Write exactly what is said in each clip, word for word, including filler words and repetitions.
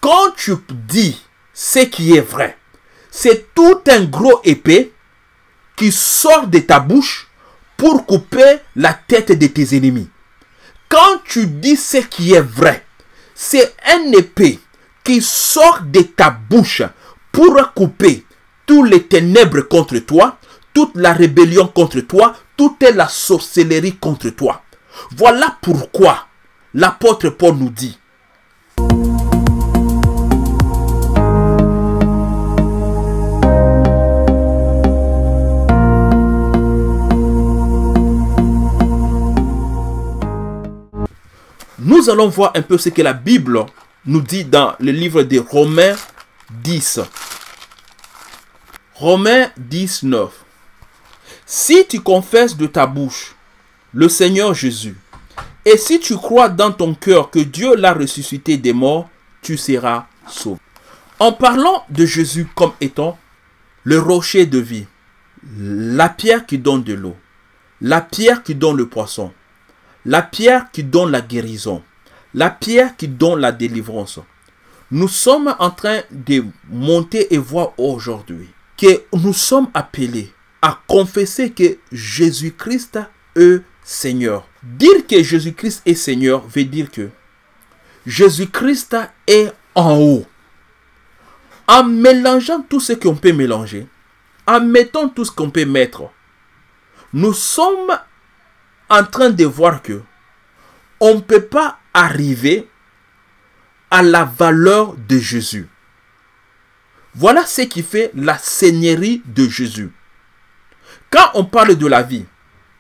quand tu dis ce qui est vrai, c'est tout un gros épée qui sort de ta bouche pour couper la tête de tes ennemis. Quand tu dis ce qui est vrai, c'est un épée qui sort de ta bouche pour couper toutes les ténèbres contre toi, toute la rébellion contre toi, toute la sorcellerie contre toi. Voilà pourquoi l'apôtre Paul nous dit: nous allons voir un peu ce que la Bible nous dit dans le livre de Romains dix. Romains dix, neuf. Si tu confesses de ta bouche le Seigneur Jésus, et si tu crois dans ton cœur que Dieu l'a ressuscité des morts, tu seras sauvé. En parlant de Jésus comme étant le rocher de vie, la pierre qui donne de l'eau, la pierre qui donne le poisson, la pierre qui donne la guérison, la pierre qui donne la délivrance, nous sommes en train de monter et voir aujourd'hui que nous sommes appelés à confesser que Jésus-Christ est Seigneur. Dire que Jésus-Christ est Seigneur veut dire que Jésus-Christ est en haut. En mélangeant tout ce qu'on peut mélanger, en mettant tout ce qu'on peut mettre, nous sommes en train de voir que on ne peut pas arriver à la valeur de Jésus. Voilà ce qui fait la seigneurie de Jésus. Quand on parle de la vie,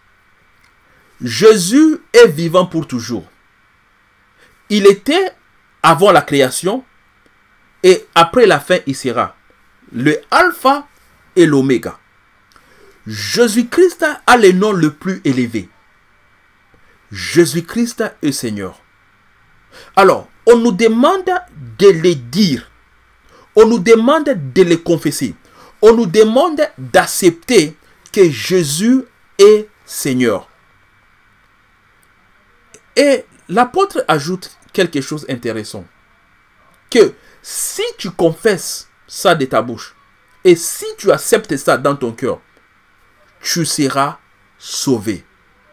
Jésus est vivant pour toujours. Il était avant la création et après la fin, il sera le alpha et l'oméga. Jésus-Christ a le nom le plus élevé. Jésus-Christ est Seigneur. Alors, on nous demande de le dire. On nous demande de le confesser. On nous demande d'accepter que Jésus est Seigneur. Et l'apôtre ajoute quelque chose d'intéressant. Que si tu confesses ça de ta bouche, et si tu acceptes ça dans ton cœur, tu seras sauvé.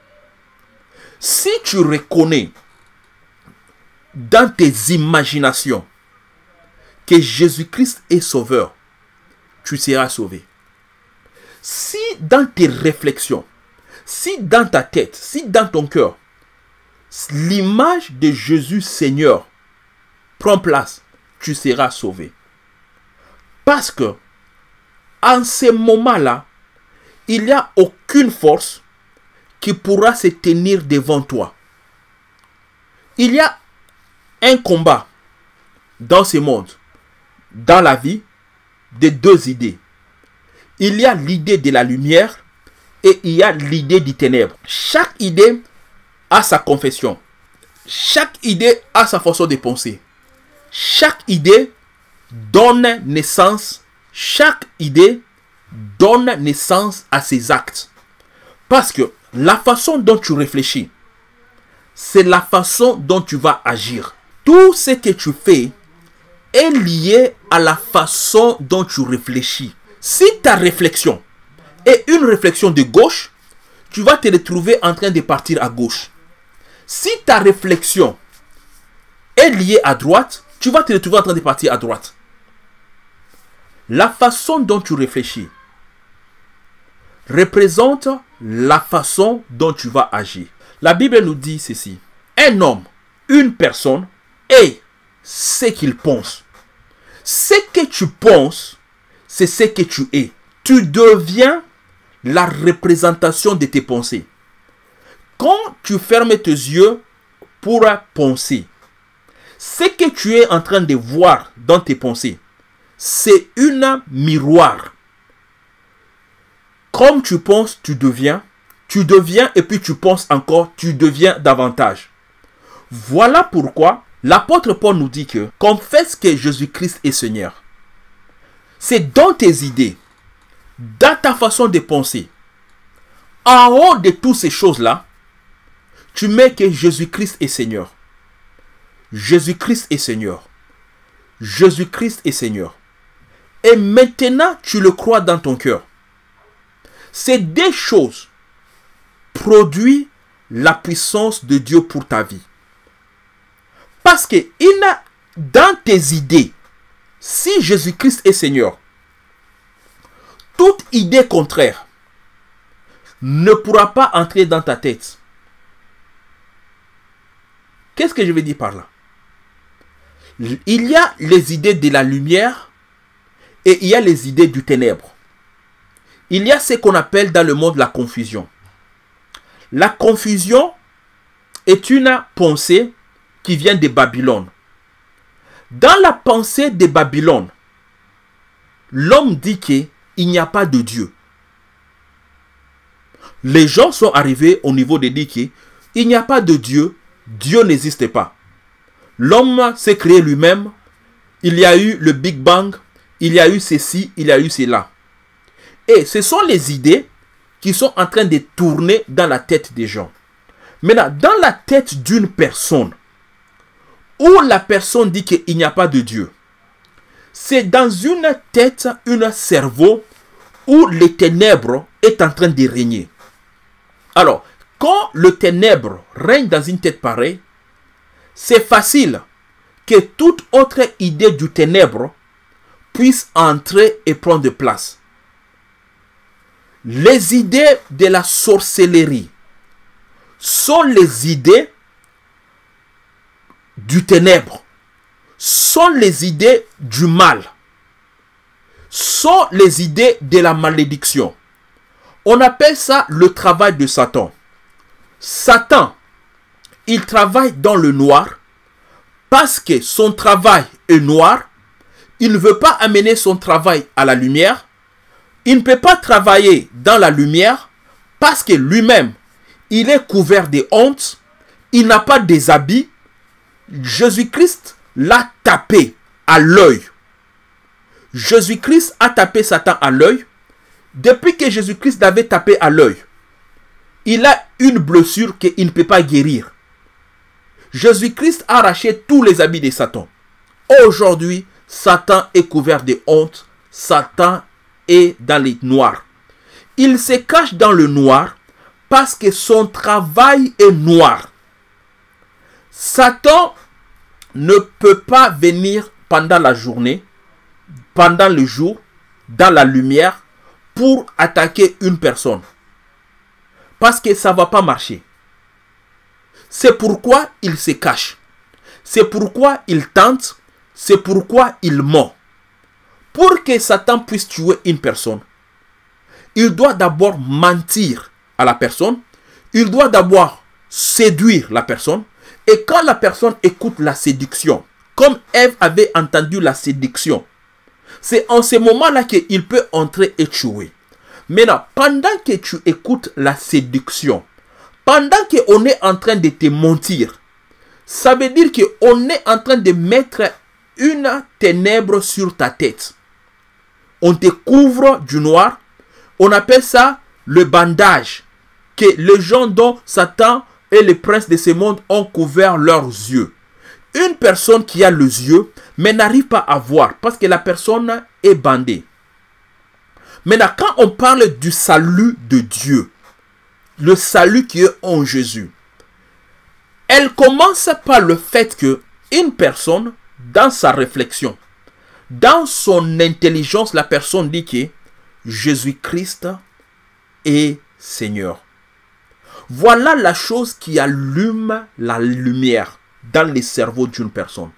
Si tu reconnais dans tes imaginations que Jésus-Christ est sauveur, tu seras sauvé. Si dans tes réflexions, si dans ta tête, si dans ton cœur, l'image de Jésus Seigneur prend place, tu seras sauvé. Parce que en ce moment-là, il n'y a aucune force qui pourra se tenir devant toi. Il y a un combat dans ce monde, dans la vie, de deux idées. Il y a l'idée de la lumière et il y a l'idée du ténèbre. Chaque idée a sa confession. Chaque idée a sa façon de penser. Chaque idée donne naissance. Chaque idée donne naissance à ses actes. Parce que la façon dont tu réfléchis, c'est la façon dont tu vas agir. Tout ce que tu fais est lié à la façon dont tu réfléchis. Si ta réflexion est une réflexion de gauche, tu vas te retrouver en train de partir à gauche. Si ta réflexion est liée à droite, tu vas te retrouver en train de partir à droite. La façon dont tu réfléchis représente la façon dont tu vas agir. La Bible nous dit ceci: un homme, une personne est ce qu'il pense. Ce que tu penses, c'est ce que tu es. Tu deviens la représentation de tes pensées. Quand tu fermes tes yeux pour penser, ce que tu es en train de voir dans tes pensées, c'est un miroir. Comme tu penses, tu deviens. Tu deviens et puis tu penses encore, tu deviens davantage. Voilà pourquoi l'apôtre Paul nous dit que confesse que Jésus-Christ est Seigneur. C'est dans tes idées, dans ta façon de penser. En haut de toutes ces choses-là, tu mets que Jésus-Christ est Seigneur. Jésus-Christ est Seigneur. Jésus-Christ est Seigneur. Et maintenant, tu le crois dans ton cœur. Ces deux choses produisent la puissance de Dieu pour ta vie. Parce que il a dans tes idées, si Jésus-Christ est Seigneur, toute idée contraire ne pourra pas entrer dans ta tête. Qu'est-ce que je veux dire par là? Il y a les idées de la lumière et il y a les idées du ténèbre. Il y a ce qu'on appelle dans le monde la confusion. La confusion est une pensée qui vient de Babylone. Dans la pensée de Babylone, l'homme dit qu'il n'y a pas de Dieu. Les gens sont arrivés au niveau de dire qu'il n'y a pas de Dieu, Dieu n'existe pas. L'homme s'est créé lui-même, il y a eu le Big Bang, il y a eu ceci, il y a eu cela. Et ce sont les idées qui sont en train de tourner dans la tête des gens. Maintenant, dans la tête d'une personne, où la personne dit qu'il n'y a pas de Dieu, c'est dans une tête, un cerveau, où les ténèbres est en train de régner. Alors, quand le ténèbre règne dans une tête pareille, c'est facile que toute autre idée du ténèbre puisse entrer et prendre place. Les idées de la sorcellerie sont les idées du ténèbre, sont les idées du mal, sont les idées de la malédiction. On appelle ça le travail de Satan. Satan, il travaille dans le noir parce que son travail est noir. Il ne veut pas amener son travail à la lumière. Il ne peut pas travailler dans la lumière parce que lui-même, il est couvert de honte. Il n'a pas des habits. Jésus-Christ l'a tapé à l'œil. Jésus-Christ a tapé Satan à l'œil. Depuis que Jésus-Christ l'avait tapé à l'œil, il a une blessure qu'il ne peut pas guérir. Jésus-Christ a arraché tous les habits de Satan. Aujourd'hui, Satan est couvert de honte. Satan est dans les noirs. Il se cache dans le noir parce que son travail est noir. Satan ne peut pas venir pendant la journée, pendant le jour, dans la lumière, pour attaquer une personne. Parce que ça ne va pas marcher. C'est pourquoi il se cache. C'est pourquoi il tente. C'est pourquoi il ment. Pour que Satan puisse tuer une personne, il doit d'abord mentir à la personne. Il doit d'abord séduire la personne. Et quand la personne écoute la séduction, comme Ève avait entendu la séduction, c'est en ce moment-là qu'il peut entrer et tuer. Maintenant, pendant que tu écoutes la séduction, pendant qu'on est en train de te mentir, ça veut dire qu'on est en train de mettre une ténèbre sur ta tête. On te couvre du noir. On appelle ça le bandage. Que les gens dont Satan et les princes de ce monde ont couvert leurs yeux. Une personne qui a les yeux, mais n'arrive pas à voir parce que la personne est bandée. Maintenant, quand on parle du salut de Dieu, le salut qui est en Jésus, elle commence par le fait que une personne, dans sa réflexion, dans son intelligence, la personne dit que Jésus-Christ est Seigneur. Voilà la chose qui allume la lumière dans le cerveau d'une personne.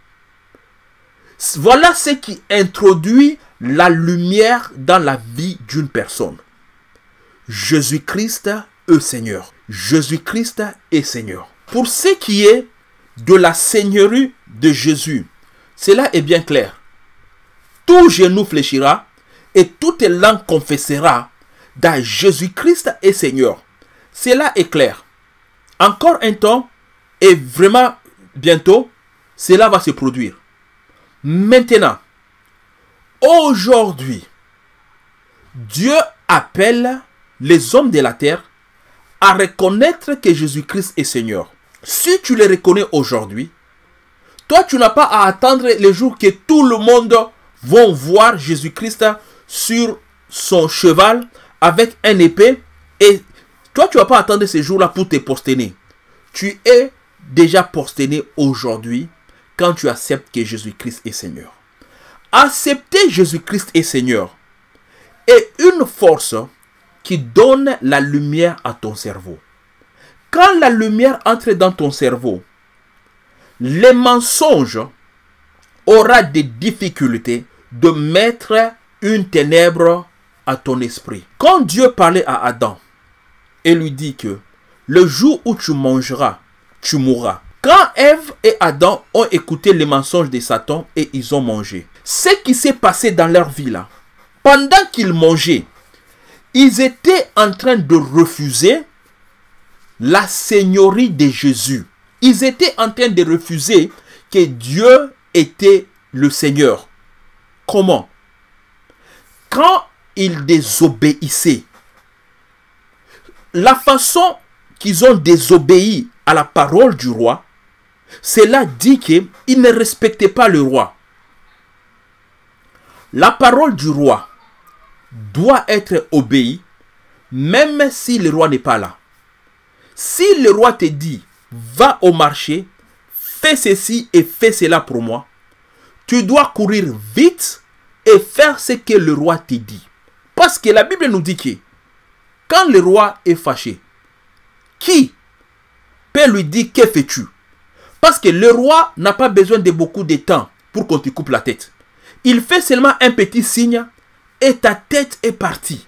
Voilà ce qui introduit la lumière dans la vie d'une personne. Jésus-Christ est Seigneur. Jésus-Christ est Seigneur. Pour ce qui est de la seigneurie de Jésus, cela est bien clair. Tout genou fléchira et toute langue confessera que Jésus-Christ est Seigneur. Cela est clair. Encore un temps et vraiment bientôt, cela va se produire. Maintenant, aujourd'hui, Dieu appelle les hommes de la terre à reconnaître que Jésus-Christ est Seigneur. Si tu le reconnais aujourd'hui, Toi, tu n'as pas à attendre les jours que tout le monde va voir Jésus-Christ sur son cheval avec un épée. Et toi, tu ne vas pas attendre ces jours-là pour te prosterner. Tu es déjà prosterné aujourd'hui quand tu acceptes que Jésus-Christ est Seigneur. Accepter Jésus-Christ est Seigneur est une force qui donne la lumière à ton cerveau. Quand la lumière entre dans ton cerveau, les mensonges auront des difficultés de mettre une ténèbre à ton esprit. Quand Dieu parlait à Adam et lui dit que le jour où tu mangeras, tu mourras. Quand Ève et Adam ont écouté les mensonges de Satan et ils ont mangé, ce qui s'est passé dans leur vie là, pendant qu'ils mangeaient, ils étaient en train de refuser la seigneurie de Jésus. Ils étaient en train de refuser que Dieu était le Seigneur. Comment? Quand ils désobéissaient, la façon qu'ils ont désobéi à la parole du roi, cela dit qu'ils ne respectaient pas le roi. La parole du roi doit être obéie, même si le roi n'est pas là. Si le roi te dit, va au marché, fais ceci et fais cela pour moi, tu dois courir vite et faire ce que le roi te dit. Parce que la Bible nous dit que quand le roi est fâché, qui peut lui dire que fais-tu? Parce que le roi n'a pas besoin de beaucoup de temps pour qu'on te coupe la tête. Il fait seulement un petit signe et ta tête est partie.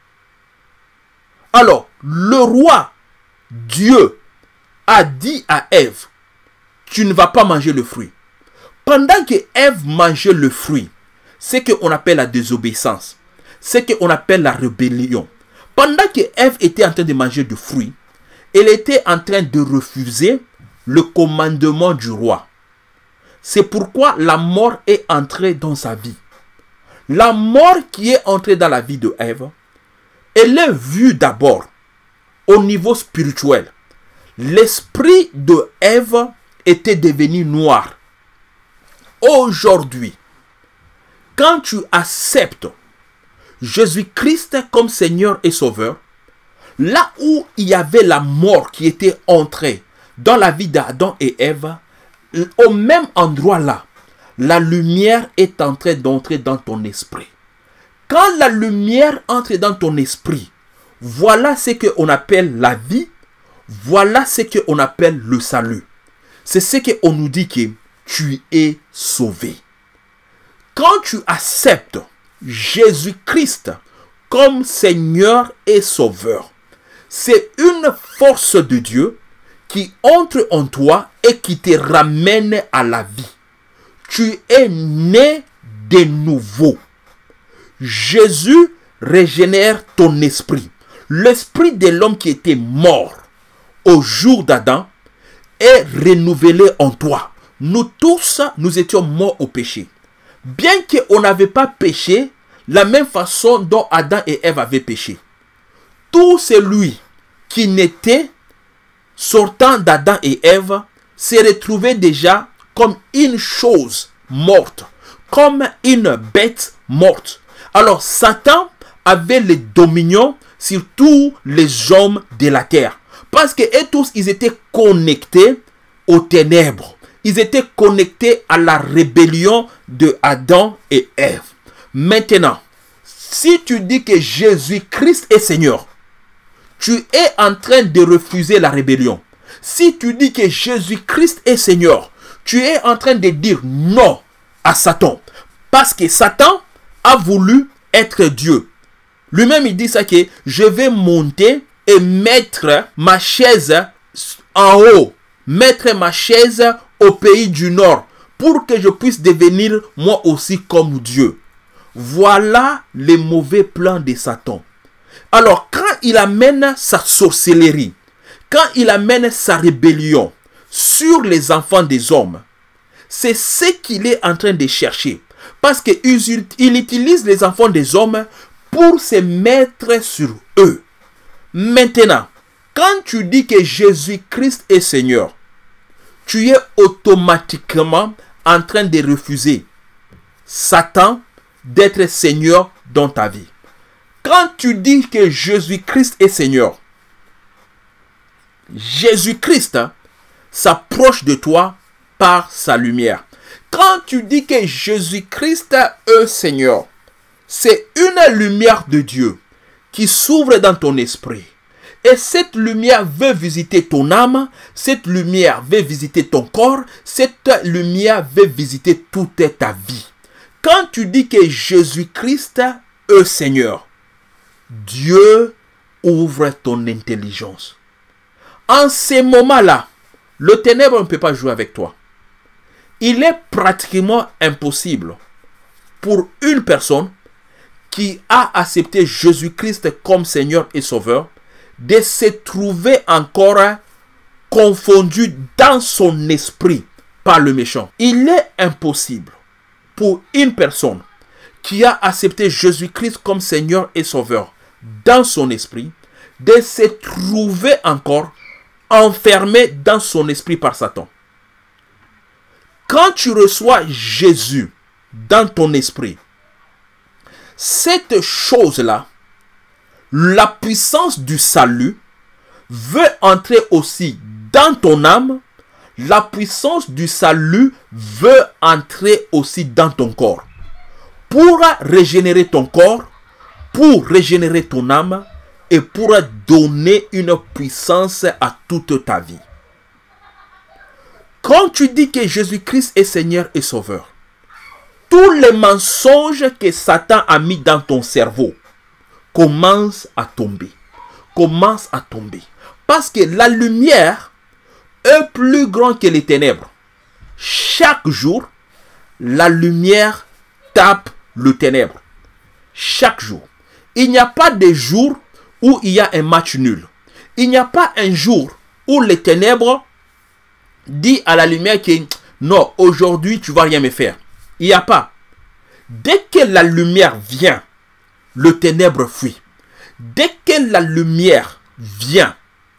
Alors, le roi, Dieu, a dit à Ève, tu ne vas pas manger le fruit. Pendant que Ève mangeait le fruit, c'est ce qu'on appelle la désobéissance. C'est ce qu'on appelle la rébellion. Pendant que Ève était en train de manger du fruit, elle était en train de refuser le commandement du roi. C'est pourquoi la mort est entrée dans sa vie. La mort qui est entrée dans la vie de Ève, elle est vue d'abord au niveau spirituel. L'esprit de Ève était devenu noir. Aujourd'hui, quand tu acceptes Jésus-Christ comme Seigneur et Sauveur, là où il y avait la mort qui était entrée dans la vie d'Adam et Ève, au même endroit là, la lumière est en train d'entrer dans ton esprit. Quand la lumière entre dans ton esprit, voilà ce qu'on appelle la vie, voilà ce qu'on appelle le salut. C'est ce qu'on nous dit que tu es sauvé. Quand tu acceptes Jésus-Christ comme Seigneur et Sauveur, c'est une force de Dieu qui entre en toi et qui te ramène à la vie. Tu es né de nouveau. Jésus régénère ton esprit. L'esprit de l'homme qui était mort au jour d'Adam est renouvelé en toi. Nous tous, nous étions morts au péché. Bien qu'on n'avait pas péché, la même façon dont Adam et Ève avaient péché. Tout celui qui n'était sortant d'Adam et Ève s'est retrouvé déjà comme une chose morte, comme une bête morte. Alors Satan avait le dominion sur tous les hommes de la terre. Parce que eux tous, ils étaient connectés aux ténèbres. Ils étaient connectés à la rébellion de Adam et Ève. Maintenant, si tu dis que Jésus-Christ est Seigneur, tu es en train de refuser la rébellion. Si tu dis que Jésus-Christ est Seigneur, tu es en train de dire non à Satan. Parce que Satan a voulu être Dieu. Lui-même, il dit ça que je vais monter et mettre ma chaise en haut. Mettre ma chaise au pays du Nord pour que je puisse devenir moi aussi comme Dieu. Voilà les mauvais plans de Satan. Alors, quand il amène sa sorcellerie, quand il amène sa rébellion sur les enfants des hommes, c'est ce qu'il est en train de chercher. Parce qu'il il utilise les enfants des hommes pour se mettre sur eux. Maintenant, quand tu dis que Jésus-Christ est Seigneur, tu es automatiquement en train de refuser Satan d'être Seigneur dans ta vie. Quand tu dis que Jésus-Christ est Seigneur, Jésus-Christ s'approche de toi par sa lumière. Quand tu dis que Jésus-Christ est Seigneur, c'est une lumière de Dieu qui s'ouvre dans ton esprit. Et cette lumière veut visiter ton âme, cette lumière veut visiter ton corps, cette lumière veut visiter toute ta vie. Quand tu dis que Jésus-Christ est Seigneur, Dieu ouvre ton intelligence. En ces moments-là, le ténèbre ne peut pas jouer avec toi. Il est pratiquement impossible pour une personne qui a accepté Jésus-Christ comme Seigneur et Sauveur de se trouver encore confondu dans son esprit par le méchant. Il est impossible pour une personne qui a accepté Jésus-Christ comme Seigneur et Sauveur dans son esprit de se trouver encore enfermé dans son esprit par Satan. Quand tu reçois Jésus dans ton esprit, cette chose-là, la puissance du salut, veut entrer aussi dans ton âme. La puissance du salut veut entrer aussi dans ton corps. Pour régénérer ton corps, pour régénérer ton âme et pour donner une puissance à toute ta vie. Quand tu dis que Jésus-Christ est Seigneur et Sauveur, tous les mensonges que Satan a mis dans ton cerveau commencent à tomber. Commencent à tomber. Parce que la lumière est plus grande que les ténèbres. Chaque jour, la lumière tape le ténèbre. Chaque jour. Il n'y a pas de jour où il y a un match nul. Il n'y a pas un jour où les ténèbres disent à la lumière que non, aujourd'hui tu ne vas rien me faire. Il n'y a pas. Dès que la lumière vient, le ténèbre fuit. Dès que la lumière vient,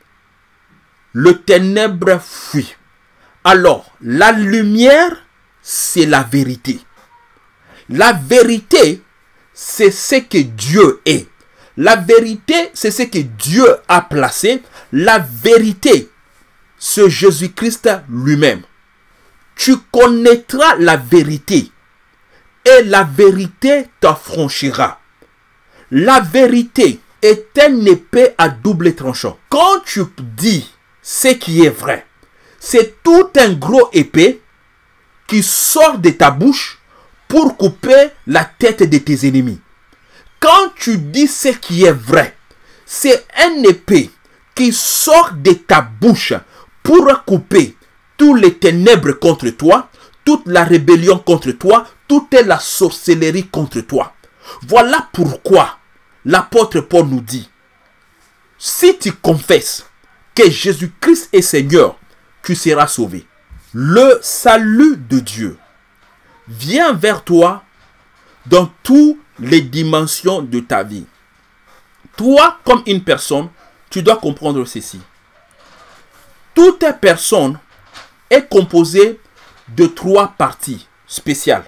le ténèbre fuit. Alors, la lumière, c'est la vérité. La vérité, c'est ce que Dieu est. La vérité, c'est ce que Dieu a placé. La vérité, c'est Jésus-Christ lui-même. Tu connaîtras la vérité et la vérité t'affranchira. La vérité est une épée à double tranchant. Quand tu dis ce qui est vrai, c'est tout un gros épée qui sort de ta bouche pour couper la tête de tes ennemis. Quand tu dis ce qui est vrai, c'est une épée qui sort de ta bouche pour couper tous les ténèbres contre toi, toute la rébellion contre toi, toute la sorcellerie contre toi. Voilà pourquoi l'apôtre Paul nous dit, si tu confesses que Jésus-Christ est Seigneur, tu seras sauvé. Le salut de Dieu vient vers toi dans toutes les dimensions de ta vie. Toi, comme une personne, tu dois comprendre ceci. Toute personne est composée de trois parties spéciales.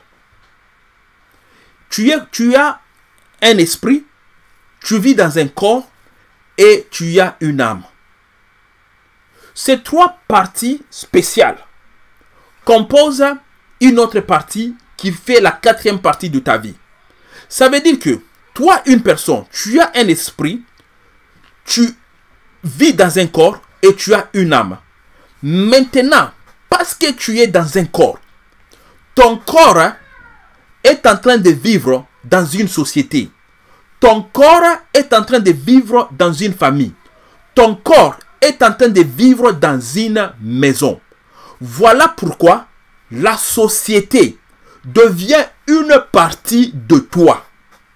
Tu, es, tu as un esprit, tu vis dans un corps et tu as une âme. Ces trois parties spéciales composent une autre partie qui fait la quatrième partie de ta vie. Ça veut dire que toi, une personne, tu as un esprit, tu vis dans un corps et tu as une âme. Maintenant, parce que tu es dans un corps, ton corps est en train de vivre dans une société. Ton corps est en train de vivre dans une famille. Ton corps est en train de vivre dans une maison. Voilà pourquoi la société devient une partie de toi.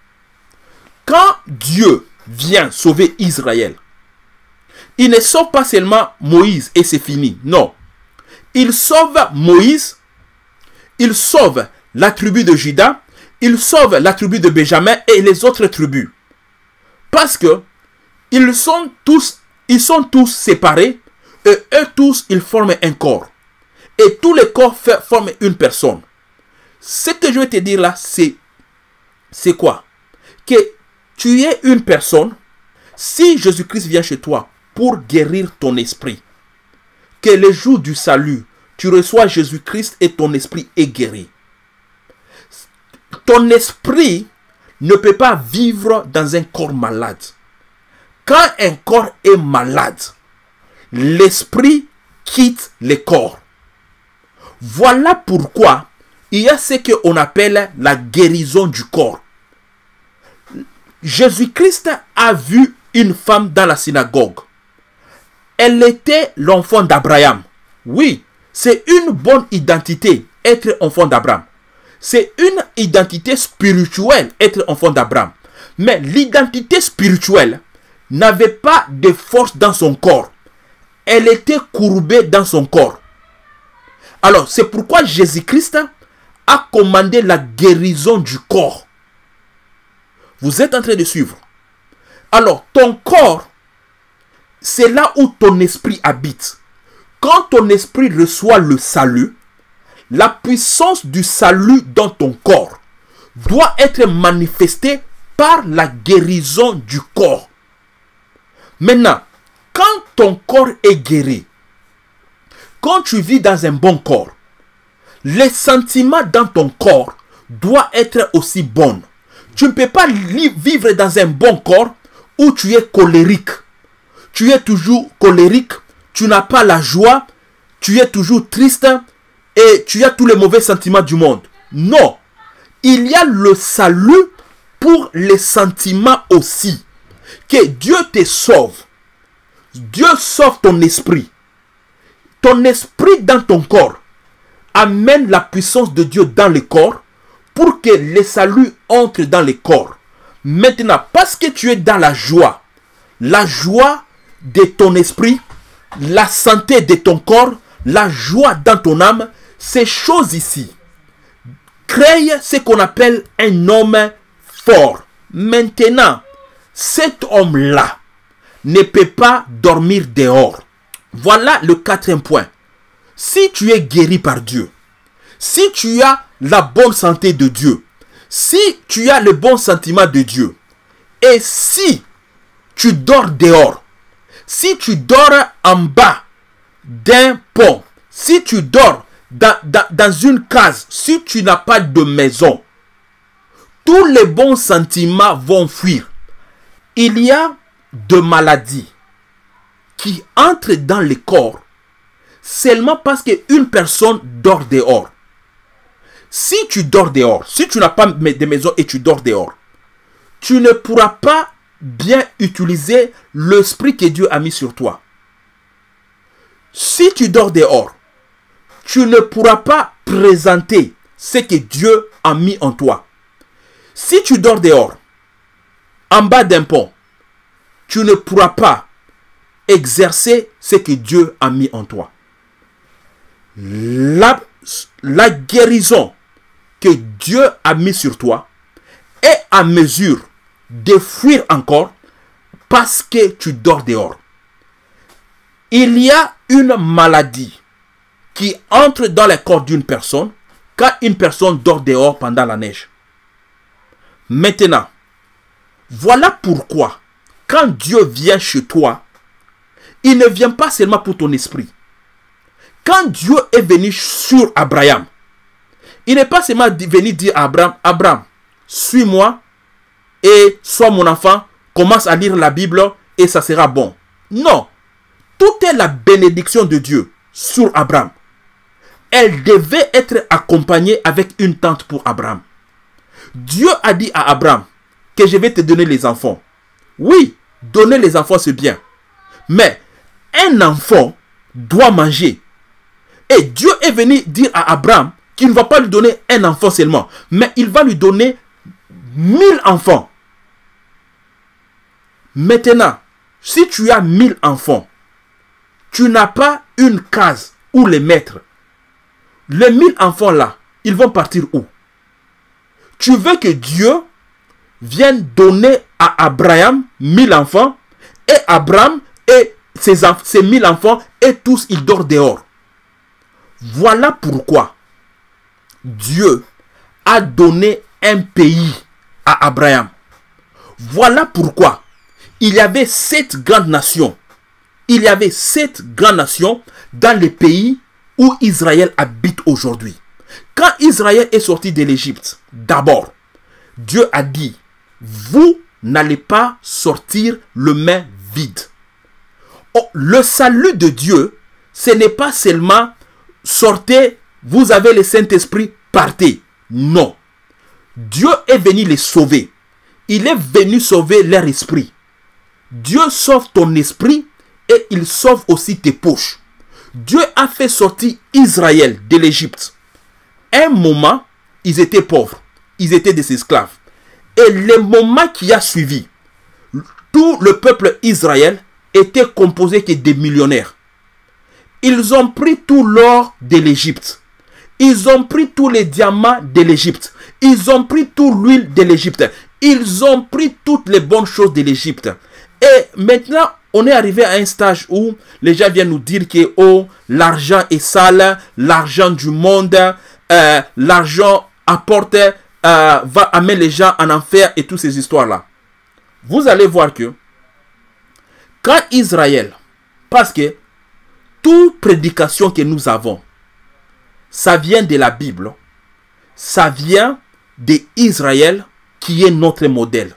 Quand Dieu vient sauver Israël, il ne sauve pas seulement Moïse et c'est fini. Non. Il sauve Moïse, il sauve la tribu de Juda, il sauve la tribu de Benjamin et les autres tribus. Parce que ils sont tous, ils sont tous séparés et eux tous, ils forment un corps. Et tous les corps forment une personne. Ce que je vais te dire là, c'est c'est quoi? Que tu es une personne. Si Jésus-Christ vient chez toi pour guérir ton esprit, que le jour du salut, tu reçois Jésus-Christ et ton esprit est guéri. Ton esprit ne peut pas vivre dans un corps malade. Quand un corps est malade, l'esprit quitte le corps. Voilà pourquoi il y a ce qu'on appelle la guérison du corps. Jésus-Christ a vu une femme dans la synagogue. Elle était l'enfant d'Abraham. Oui, c'est une bonne identité, être enfant d'Abraham. C'est une identité spirituelle, être enfant d'Abraham. Mais l'identité spirituelle n'avait pas de force dans son corps. Elle était courbée dans son corps. Alors, c'est pourquoi Jésus-Christ a commandé la guérison du corps. Vous êtes en train de suivre. Alors, ton corps, c'est là où ton esprit habite. Quand ton esprit reçoit le salut, la puissance du salut dans ton corps doit être manifestée par la guérison du corps. Maintenant, quand ton corps est guéri, quand tu vis dans un bon corps, les sentiments dans ton corps doivent être aussi bons. Tu ne peux pas vivre dans un bon corps où tu es colérique. Tu es toujours colérique, tu n'as pas la joie, tu es toujours triste et tu as tous les mauvais sentiments du monde. Non, il y a le salut pour les sentiments aussi. Que Dieu te sauve. Dieu sauve ton esprit. Ton esprit dans ton corps amène la puissance de Dieu dans le corps pour que le salut entre dans le corps. Maintenant, parce que tu es dans la joie, la joie de ton esprit, la santé de ton corps, la joie dans ton âme, ces choses ici créent ce qu'on appelle un homme fort. Maintenant, cet homme-là ne peut pas dormir dehors. Voilà le quatrième point. Si tu es guéri par Dieu, si tu as la bonne santé de Dieu, si tu as le bon sentiment de Dieu, et si tu dors dehors, si tu dors en bas d'un pont, si tu dors dans, dans, dans une case, si tu n'as pas de maison, tous les bons sentiments vont fuir. Il y a de maladies qui entrent dans le corps seulement parce qu'une personne dort dehors. Si tu dors dehors, si tu n'as pas de maison et tu dors dehors, tu ne pourras pas bien utiliser l'esprit que Dieu a mis sur toi. Si tu dors dehors, tu ne pourras pas présenter ce que Dieu a mis en toi. Si tu dors dehors, en bas d'un pont, tu ne pourras pas exercer ce que Dieu a mis en toi. La, la guérison que Dieu a mis sur toi est à mesure de fuir encore parce que tu dors dehors. Il y a une maladie qui entre dans le corps d'une personne quand une personne dort dehors pendant la neige. Maintenant, voilà pourquoi quand Dieu vient chez toi, il ne vient pas seulement pour ton esprit. Quand Dieu est venu sur Abraham, il n'est pas seulement venu dire à Abraham, Abraham, suis-moi et sois mon enfant, commence à lire la Bible et ça sera bon. Non, tout est la bénédiction de Dieu sur Abraham. Elle devait être accompagnée avec une tente pour Abraham. Dieu a dit à Abraham que je vais te donner les enfants. Oui, donner les enfants c'est bien. Mais un enfant doit manger. Et Dieu est venu dire à Abraham qu'il ne va pas lui donner un enfant seulement, mais il va lui donner mille enfants. Maintenant, si tu as mille enfants, tu n'as pas une case où les mettre. Les mille enfants là, ils vont partir où? Tu veux que Dieu vienne donner à Abraham mille enfants et Abraham et ses, ses mille enfants et tous ils dorment dehors. Voilà pourquoi Dieu a donné un pays à Abraham. Voilà pourquoi il y avait sept grandes nations. Il y avait sept grandes nations dans les pays où Israël habite aujourd'hui. Quand Israël est sorti de l'Égypte, d'abord, Dieu a dit, vous n'allez pas sortir le main vide. Oh, le salut de Dieu, ce n'est pas seulement sortez, vous avez le Saint-Esprit, partez. Non. Dieu est venu les sauver. Il est venu sauver leur esprit. Dieu sauve ton esprit et il sauve aussi tes poches. Dieu a fait sortir Israël de l'Égypte. Un moment, ils étaient pauvres. Ils étaient des esclaves. Et le moment qui a suivi, tout le peuple Israël était composé que des millionnaires. Ils ont pris tout l'or de l'Égypte. Ils ont pris tous les diamants de l'Égypte. Ils ont pris toute l'huile de l'Égypte. Ils ont pris toutes les bonnes choses de l'Égypte. Et maintenant, on est arrivé à un stage où les gens viennent nous dire que oh, l'argent est sale, l'argent du monde, euh, l'argent apporte, euh, va amener les gens en enfer et toutes ces histoires-là. Vous allez voir que quand Israël, parce que toute prédication que nous avons, ça vient de la Bible, ça vient d'Israël qui est notre modèle.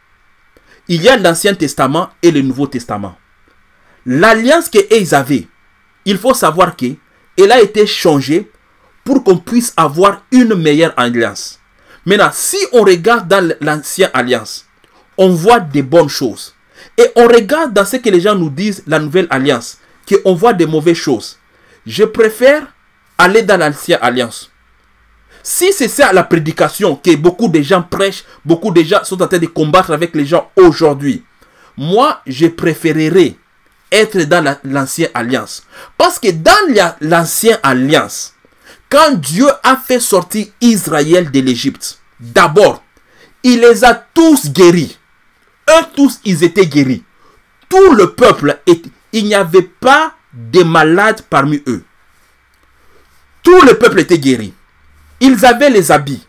Il y a l'Ancien Testament et le Nouveau Testament. L'alliance qu'ils avaient, il faut savoir qu'elle a été changée pour qu'on puisse avoir une meilleure alliance. Maintenant, si on regarde dans l'Ancienne Alliance, on voit des bonnes choses. Et on regarde dans ce que les gens nous disent, la Nouvelle Alliance, qu'on voit des mauvaises choses. Je préfère aller dans l'Ancienne Alliance. Si c'est ça la prédication que beaucoup de gens prêchent, beaucoup de gens sont en train de combattre avec les gens aujourd'hui, moi, je préférerais être dans l'Ancienne Alliance. Parce que dans l'Ancienne Alliance, quand Dieu a fait sortir Israël de l'Égypte, d'abord, il les a tous guéris. Eux tous, ils étaient guéris. Tout le peuple, il n'y avait pas de malades parmi eux. Tout le peuple était guéri. Ils avaient les habits.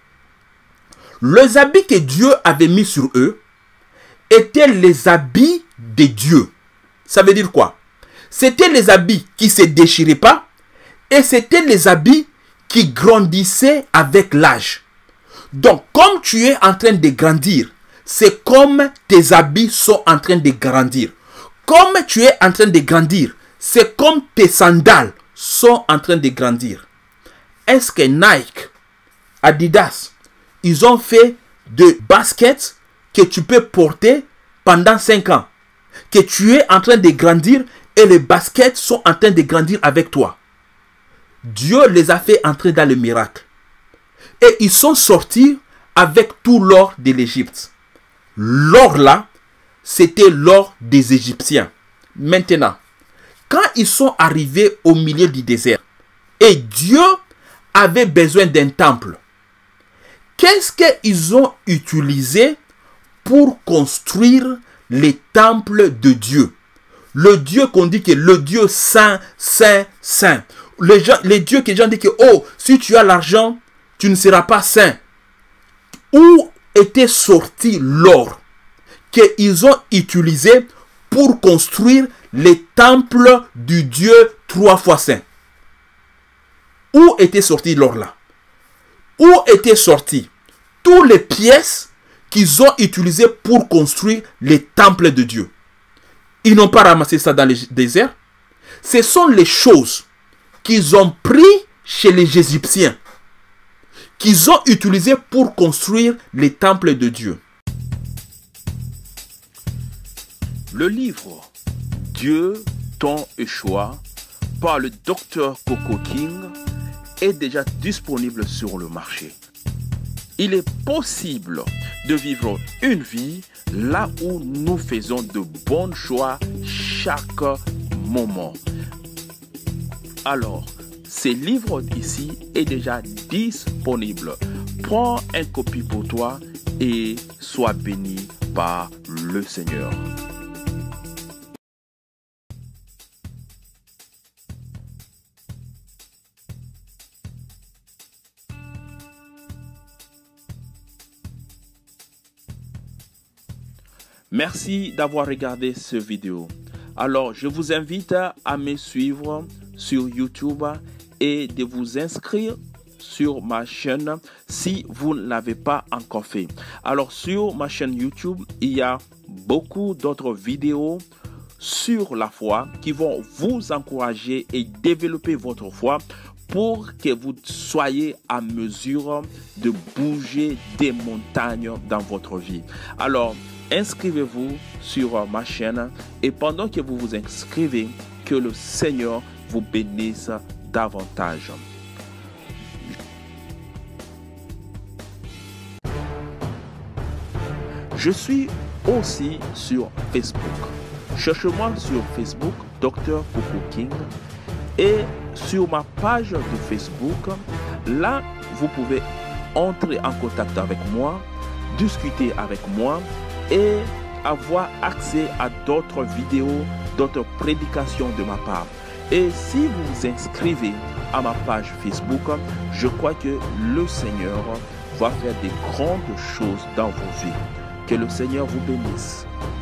Les habits que Dieu avait mis sur eux étaient les habits de Dieu. Ça veut dire quoi? C'était les habits qui ne se déchiraient pas et c'était les habits qui grandissaient avec l'âge. Donc, comme tu es en train de grandir, c'est comme tes habits sont en train de grandir. Comme tu es en train de grandir, c'est comme tes sandales sont en train de grandir. Est-ce que Nike, Adidas, ils ont fait de baskets que tu peux porter pendant cinq ans? Que tu es en train de grandir et les baskets sont en train de grandir avec toi. Dieu les a fait entrer dans le miracle. Et ils sont sortis avec tout l'or de l'Égypte. L'or là, c'était l'or des Égyptiens. Maintenant, quand ils sont arrivés au milieu du désert, et Dieu avait besoin d'un temple, qu'est-ce qu'ils ont utilisé pour construire les temples de Dieu? Le Dieu qu'on dit que le Dieu saint, saint, saint. Les, gens, les dieux que les gens disent que oh, si tu as l'argent, tu ne seras pas saint. Où était sorti l'or qu'ils ont utilisé pour construire les temples du Dieu trois fois saint? Où était sorti l'or là? Où étaient sorties toutes les pièces qu'ils ont utilisées pour construire les temples de Dieu? Ils n'ont pas ramassé ça dans le désert. Ce sont les choses qu'ils ont pris chez les Égyptiens, qu'ils ont utilisées pour construire les temples de Dieu. Le livre Dieu, ton et choix par le docteur Coco King est déjà disponible sur le marché. Il est possible de vivre une vie là où nous faisons de bons choix chaque moment. Alors, ce livre ici est déjà disponible. Prends un copie pour toi et sois béni par le Seigneur. Merci d'avoir regardé cette vidéo. Alors, je vous invite à me suivre sur YouTube et de vous inscrire sur ma chaîne si vous ne l'avez pas encore fait. Alors, sur ma chaîne YouTube, il y a beaucoup d'autres vidéos sur la foi qui vont vous encourager et développer votre foi pour que vous soyez à mesure de bouger des montagnes dans votre vie. Alors, inscrivez-vous sur ma chaîne et pendant que vous vous inscrivez, que le Seigneur vous bénisse davantage. Je suis aussi sur Facebook. Cherchez-moi sur Facebook, docteur Coco King. Et sur ma page de Facebook, là, vous pouvez entrer en contact avec moi, discuter avec moi et avoir accès à d'autres vidéos, d'autres prédications de ma part. Et si vous vous inscrivez à ma page Facebook, je crois que le Seigneur va faire des grandes choses dans vos vies. Que le Seigneur vous bénisse.